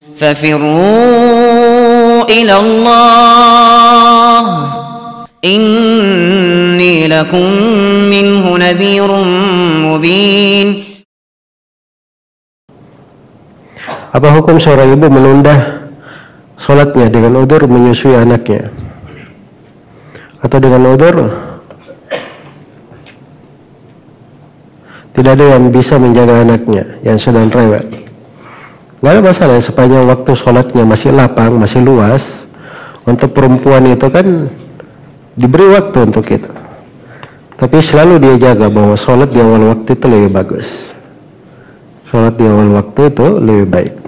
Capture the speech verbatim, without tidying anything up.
ففروا إلى الله إني لكم منه نذير مبين. Apa hukum seorang ibu menunda sholatnya dengan udzur menyusui anaknya, atau dengan udzur tidak ada yang bisa menjaga anaknya yang sedang rewel? Gak ada masalah sepanjang waktu sholatnya masih lapang, masih luas. Untuk perempuan itu kan diberi waktu untuk itu, tapi selalu dia jaga bahwa sholat di awal waktu itu lebih bagus. Sholat di awal waktu itu lebih baik.